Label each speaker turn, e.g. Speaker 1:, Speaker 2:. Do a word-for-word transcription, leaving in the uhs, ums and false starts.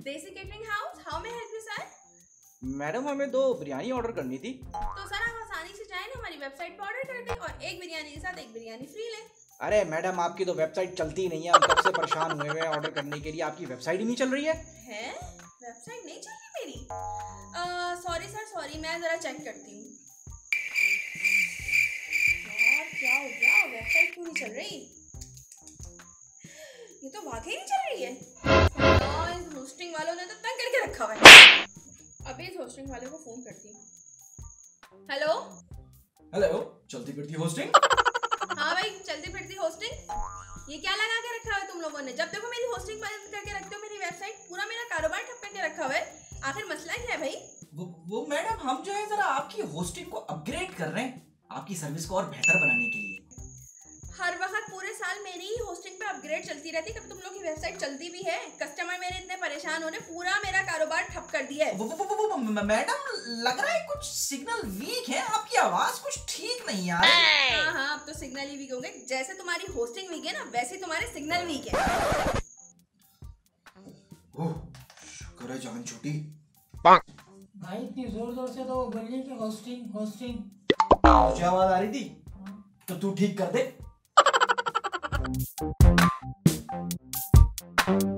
Speaker 1: देसी Catering House, how may help you sir?
Speaker 2: Madam हमें दो बिरयानी ऑर्डर करनी थी।
Speaker 1: तो सर आप आसानी से जाए ना हमारी वेबसाइट पर ऑर्डर कर दें और एक बिरयानी के साथ एक बिरयानी फ्री लें।
Speaker 2: अरे मैडम आपकी तो वेबसाइट चलती ही नहीं है, हम कब से परेशान हुए हुए हैं ऑर्डर करने के लिए, आपकी वेबसाइट ही नहीं चल रही है।
Speaker 1: हैं? वेबसाइट नहीं चल रही मेरी? सॉरी सर सॉरी, मैं जरा चेक करती हूँ। यार क्या हो गया, वेबसाइट क्यों नहीं चल रही? ये तो वाकई नहीं चल रही है। हाँ, इस होस्टिंग वालों ने तो तंग करके रखा हुआ है। अभी इस होस्टिंग वाले को फोन करती हूँ। हेलो
Speaker 3: हेलो, चलती फिरती होस्टिंग।
Speaker 1: हाँ भाई, चलती फिरती होस्टिंग। ये क्या लगा के रखा है तुम लोगों ने? जब देखो मेरी होस्टिंग बंद करके रखते हो, मेरी वेबसाइट, पूरा मेरा कारोबार ठप करके रखा हुआ है। आखिर मसला क्या है भाई?
Speaker 3: वो वो मैडम, हम जो है जरा आपकी होस्टिंग को अपग्रेड कर रहे हैं, आपकी सर्विस को और बेहतर बनाने के लिए।
Speaker 1: हर वक्त पूरे साल मेरी ही होस्टिंग पे अपग्रेड चलती रहती है, कभी तुम लोग की वेबसाइट चलती भी है? कस्टमर मेरे इतने परेशान हो रहे, पूरा मेरा कारोबार ठप कर दिया है।
Speaker 3: वो, वो, वो, वो, वो, मैडम लग रहा है कुछ सिग्नल वीक है, आपकी आवाज कुछ ठीक नहीं आ रही।
Speaker 1: हाँ हाँ, अब तो सिग्नल ही वीक होंगे। जैसे तुम्हारी होस्टिंग वीक है ना, वैसे तुम्हारे सिग्नल वीक है।
Speaker 3: ओह, शुक्र है जान छूटी।
Speaker 4: भाई इतनी जोर जोर से तो बोलिए कि होस्टिंग होस्टिंग।
Speaker 3: मुझे आवाज आ रही थी तो तू ठीक कर दे।